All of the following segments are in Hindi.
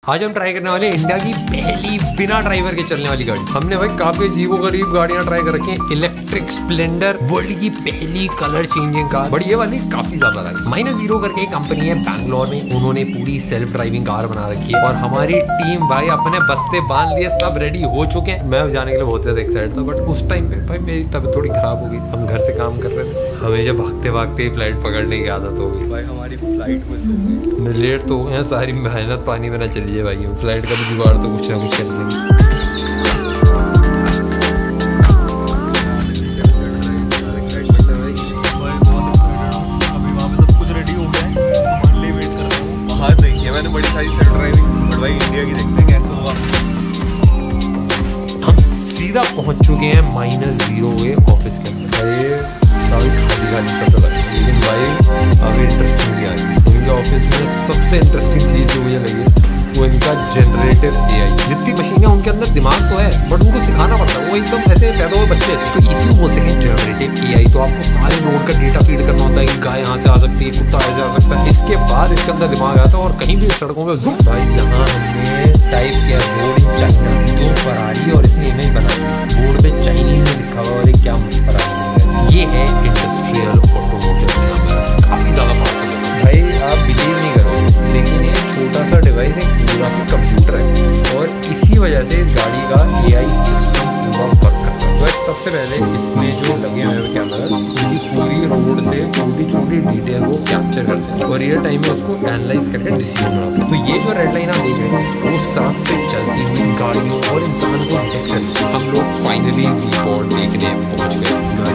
आज हम ट्राई करने वाले हैं इंडिया की पहली बिना ड्राइवर के चलने वाली गाड़ी। हमने भाई काफी अजीबोगरीब गाड़ियां ट्राई कर रखी हैं। इलेक्ट्रिक स्प्लेंडर, वर्ल्ड की पहली कलर चेंजिंग कार, बट ये वाली काफी ज्यादा लगी। -0 करके एक कंपनी है बैंगलोर में, उन्होंने पूरी सेल्फ ड्राइविंग कार बना रखी है और हमारी टीम भाई अपने बस्ते बांध लिए, सब रेडी हो चुके हैं। मैं जाने के लिए बहुत ज्यादा एक्साइटेड था, बट उस टाइम पे भाई मेरी तबीयत थोड़ी खराब हो गई। हम घर से काम कर रहे थे, हमें जब भागते भागते फ्लाइट पकड़ने की आदत हो गई। भाई हमारी फ्लाइट मिस हो गई, लेट तो हो गए, सारी मेहनत पानी में ना चली है भाई। फ्लाइट का भी जुगाड़ तो कुछ ना कुछ कर लेंगे। मैंने बड़ी सारी सेल्फ ड्राइविंग, बट भाई इंडिया की देखते हैं कैसे होगा। हम सीधा पहुंच चुके हैं -0 के ऑफिस के अंदर। भाई खाली सा तो लगा, लेकिन भाई अभी इंटरेस्टिंग भी आई। उनके ऑफिस में सबसे इंटरेस्टिंग चीज जो मुझे लगी वो इनका जनरेटिव AI। जितनी मशीनें उनके अंदर दिमाग तो है, बट उनको सिखाना पड़ता है। वो एकदम ऐसे पैदा हुए बच्चे, तो इसी को बोलते हैं जनरेटिव AI। तो आपको सारे रोड का डेटा फीड करना होता है कि गाय यहाँ से आ सकती है, कुत्ता ऐसे आ सकता है। इसके बाद इसके अंदर दिमाग आता है और कहीं भी सड़कों में ज़ूम। भाई यहाँ हमने टाइप किया रोड इन चाइना, 2 फरारी और इसने इमेज बना दी। बोर्ड पे चाइनीज में लिखा हुआ और क्या फरारी, ये है इंडस्ट्रियल ऑटोमोटिव कैमरा। काफी ज्यादा पावरफुल है भाई, आप बिलीव नहीं करोगे, लेकिन एक छोटा सा डिवाइस एक पूरा कंप्यूटर है और इसी वजह से इस गाड़ी का AI सिस्टम पूरा वर्क करता है। तो सबसे पहले इसमें जो लगे हुए हैं कैमरा, उनकी पूरी रोड से छोटी छोटी डिटेल को कैप्चर करते हैं और रियल टाइम में उसको एनालाइज करके डिसीजन बनाते हैं। तो ये जो रेड लाइन आप देख रहे हैं, वो सड़क पे चलती हुई गाड़ियों और इंसान को डिटेक्ट करती है। हम लोग फाइनली Z-Pod देखने पहुंच गए।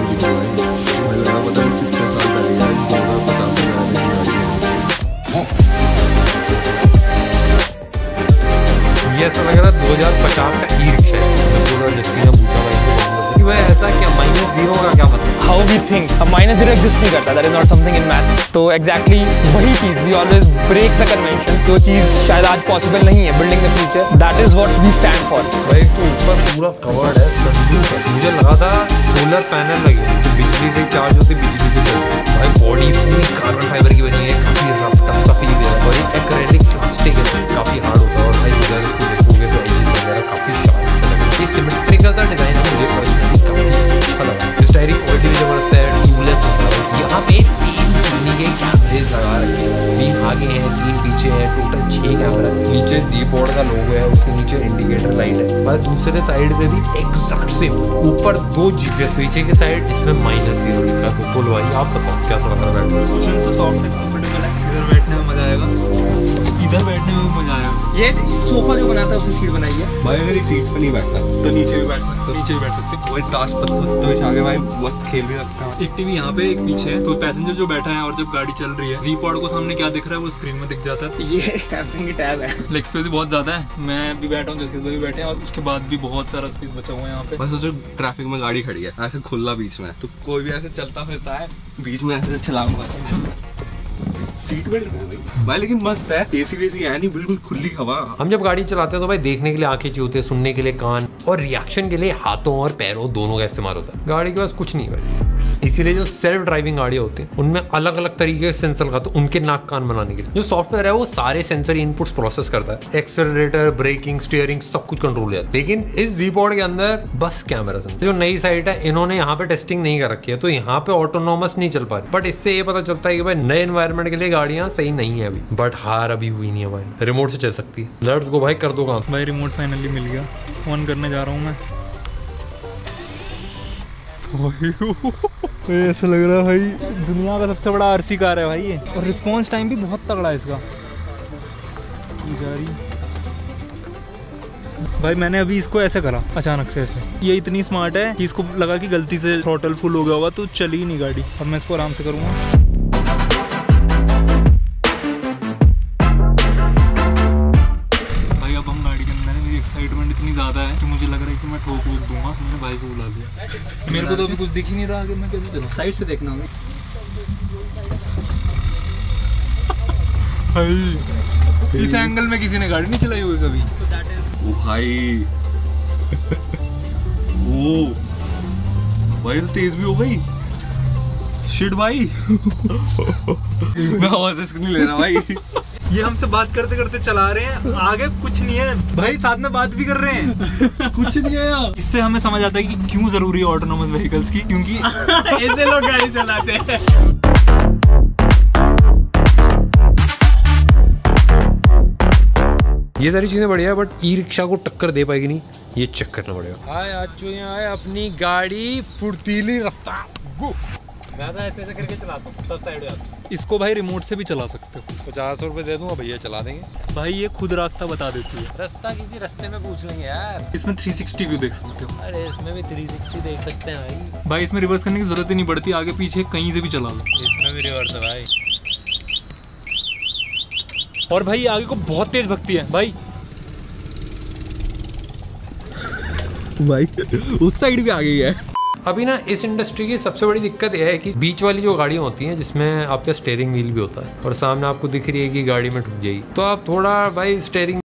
ये ऐसा लग रहा है 2050 का ई-रिक्शा है। जस्टिना पूछा कि भाई ऐसा क्या -0 का क्या मतलब? How we think -0 exist नहीं करता, that is not something in maths। तो exactly वही चीज we always break the convention। जो चीज शायद आज possible नहीं है, building the future, that is what we stand for। भाई तो ऊपर पूरा कवर्ड है संदूक है। मुझे लगा था सोलर पैनल लगे, तो बिजली से चार्ज होती, बिजली से चलती। भाई बॉडी पूरी कार्बन फाइबर की बनी है, काफी रफ टफ सा फील है और एक एक्रेलिक प्लास्टिक है, काफी हार्ड होता है। और भाई उधर इसको देखोगे तो एजेस वगैरह काफी शार्प है। ये सिमेट्रिकल सा डिजाइन है, मुझे पर्सनली काफी अच्छा लगा। स्टायरिंग क्वालिटी भी जबरदस्त है, ट्यूबलेस है। यहाँ पे 3 सोनी के कैमरेज लगा रखे हैं, 3 आगे हैं, 3 पीछे हैं, टोटल 6 कैमरा। नीचे Z-Pod का लोगो है, उसके नीचे इंडिकेटर लाइट है और दूसरे साइड से भी एग्जैक्ट सेम। ऊपर 2 GPS, पीछे के साइड इसमें -0 लिखा है। तो भाई आप बताओ कैसा लग रहा है? तो सॉफ्ट है, कंफर्टेबल है, इधर बैठने में मजा आएगा, इधर बैठने में मजा आएगा। ये सोफा जो बनाता है उसकी सीट बनाई है भाई। अगर एक सीट पे नहीं बैठता तो नीचे भी बैठ सकते, नीचे भी बैठ सकते। वही टाच पत्थर बिछा के भाई मस्त खेल भी सकता है। एक टीवी यहाँ पे, एक पीछे है, तो पैसेंजर जो बैठा है और जब गाड़ी चल रही है Z-Pod को सामने क्या दिख रहा है वो स्क्रीन में दिख जाता है। ये सैमसंग की टैब है। लेग स्पेस भी बहुत ज्यादा है, मैं भी बैठा हूँ, जैसे भी बैठे हैं और उसके बाद भी बहुत सारा स्पेस बचा हुआ है यहाँ पे। बस सोचो ट्रैफिक में गाड़ी खड़ी है ऐसे खुला बीच में, तो कोई भी ऐसे चलता फिरता है बीच में ऐसे चलाऊंगा। सीट बेल्ट भाई, लेकिन मस्त है, AC वेसी है नहीं, बिल्कुल खुली हवा। हम जब गाड़ी चलाते हैं तो भाई देखने के लिए आंखें चाहिए होती है, सुनने के लिए कान और रिएक्शन के लिए हाथों और पैरों दोनों का इस्तेमाल होता है। गाड़ी के पास कुछ नहीं है, इसीलिए जो सेल्फ ड्राइविंग गाड़ियां होती हैं उनमें अलग अलग तरीके के सेंसर लगाते हैं उनके नाक कान बनाने के लिए। जो सॉफ्टवेयर है वो सारे सेंसर इनपुट्स प्रोसेस करता है, एक्सेलरेटर, ब्रेकिंग, स्टीयरिंग सब कुछ कंट्रोल हो जाता है। लेकिन इस Z-Pod के अंदर बस कैमरा सेंसर। जो नई साइट है इन्होंने यहाँ पे टेस्टिंग नहीं कर रखी है, तो यहाँ पे ऑटोनोमस नहीं चल पा रही। बट इससे ये पता चलता है कि भाई नए एनवायरनमेंट के लिए गाड़ियां सही नहीं है अभी। बट हार अभी हुई नहीं है भाई, रिमोट से चल सकती है। लेट्स गो भाई, कर दो काम। भाई रिमोट फाइनली मिल गया, ऑन करने जा रहा हूँ मैं। ऐसा लग रहा है भाई दुनिया का सबसे बड़ा RC कार है भाई ये, और रिस्पॉन्स टाइम भी बहुत तगड़ा है इसका। भाई मैंने अभी इसको ऐसे करा अचानक से ऐसे, ये इतनी स्मार्ट है कि इसको लगा कि गलती से थ्रॉटल फुल हो गया होगा तो चली ही नहीं गाड़ी। अब मैं इसको आराम से करूँगा। एक्साइटमेंट इतनी ज़्यादा है कि मुझे लग रहा है कि मैं ठोक दूंगा। मैंने भाई को बुला लिया, मेरे को तो अभी कुछ दिख ही नहीं रहा कि मैं कैसे चलूं। साइड से देखना होगा भाई। इस एंगल में किसी ने गाड़ी नहीं चलाई हुई कभी। ओ भाई ओ भाई तो तेज भी हो गई। शिट भाई मैं आवाज रिस्क नहीं ले रहा भाई। ये हमसे बात करते करते चला रहे हैं, आगे कुछ नहीं है भाई, साथ में बात भी कर रहे हैं। कुछ नहीं है यार। इससे हमें समझ आता है कि क्यों जरूरी है ऑटोनोमस व्हीकल्स की, क्योंकि ऐसे लोग गाड़ी चलाते हैं। ये सारी चीजें बढ़िया है, बट ई रिक्शा को टक्कर दे पाएगी नहीं, ये चेक करना पड़ेगा। आए आज जो यहाँ आए अपनी गाड़ी फुर्तीली रफ्तार, मैं तो ऐसे ऐसे करके चलाता हूँ, सब साइड हो जाता हूँ। इसको भाई रिमोट से भी चला सकते हो। 50 रुपए दे दूंगा भैया, चला देंगे। भाई ये खुद रास्ता बता देती है। रास्ता किसी रास्ते में पूछ लेंगे यार। इसमें 360 व्यू देख सकते हो। अरे इसमें भी 360 देख सकते हैं भाई। भाई इसमें रिवर्स करने की जरूरत ही नहीं पड़ती, आगे पीछे कहीं से भी चला लो। इसमें भी रिवर्स है भाई। और भाई ये आगे को बहुत तेज भगती है भाई। भाई उस साइड भी आ गई है। अभी ना इस इंडस्ट्री की सबसे बड़ी दिक्कत यह है कि बीच वाली जो गाड़ियाँ होती हैं जिसमें आपका स्टीयरिंग व्हील भी होता है और सामने आपको दिख रही है कि गाड़ी में ठुक जाएगी, तो आप थोड़ा भाई स्टीयरिंग